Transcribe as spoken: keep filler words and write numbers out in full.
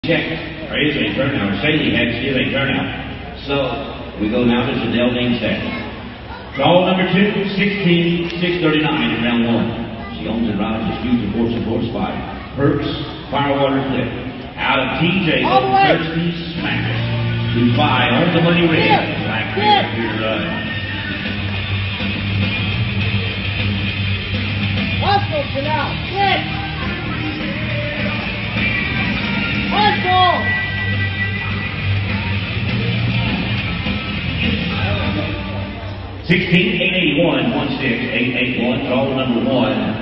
Check. There is a turnout. Staley had still a turnout. So we go now to Chanel Dingstad. Call number two, sixteen six thirty-nine in round one. She owns and rides the Future Force and Force Five. Perks, Firewater Clip. Out of T J, Thirsty Smash. Who's by on the money red. Black here to run. Let's go, Chanel. Quick. Let's go. sixteen eight eighty-one, one six eight eight one, call number one.